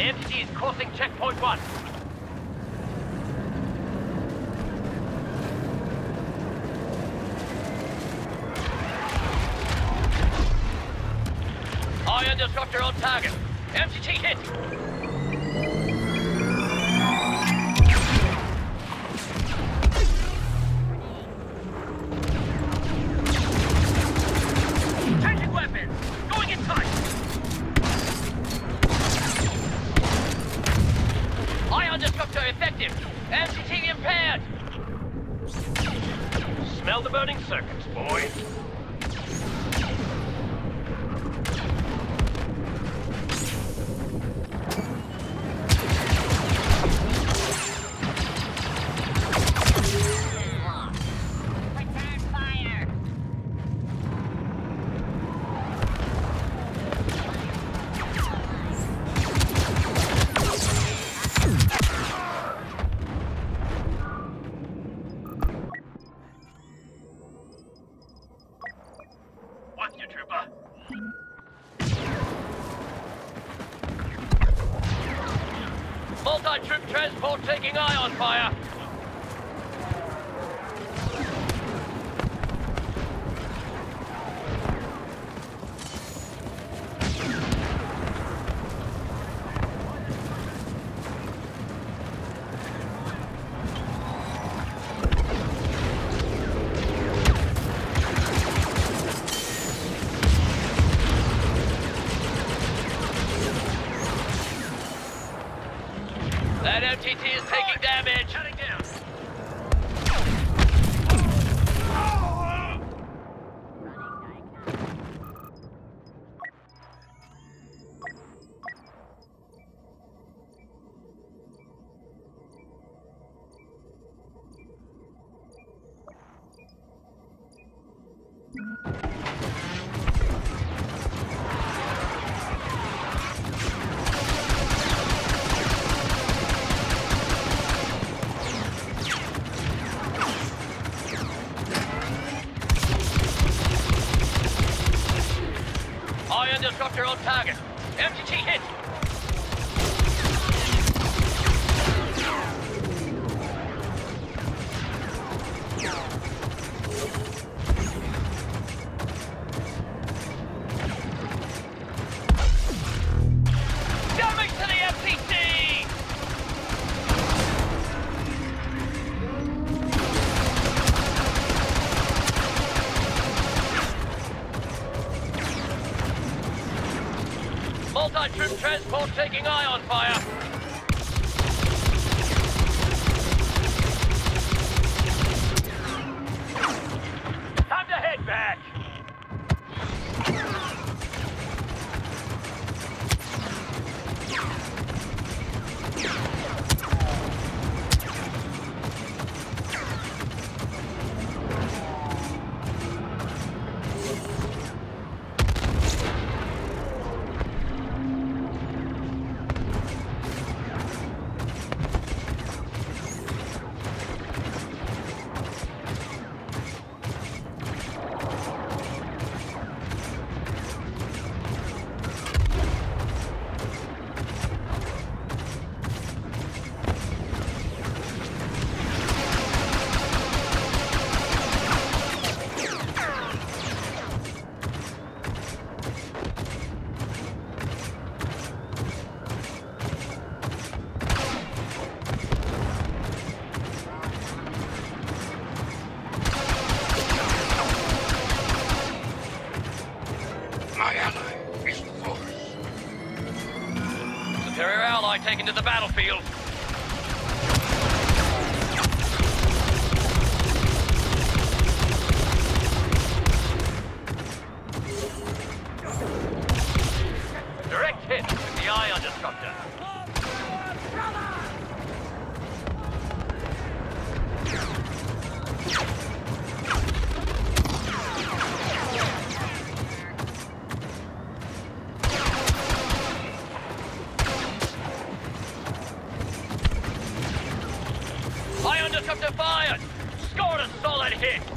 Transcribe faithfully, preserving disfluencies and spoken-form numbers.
Entity is crossing checkpoint one. Ion disruptor on target. M T T hit. Changing weapons. Going in tight. Ion disruptor effective. M T T impaired. Smell the burning circuits, boys. Multi-troop transport taking ion fire. That M T T is taking damage. Shutting down. Ion disruptor on target. M T T hit. Damage to the M T T! Multi-troop transport taking ion fire. Time to head back. Superior ally taken to the battlefield. Direct hit with the ion disruptor. Ion disruptor fired! Scored a solid hit!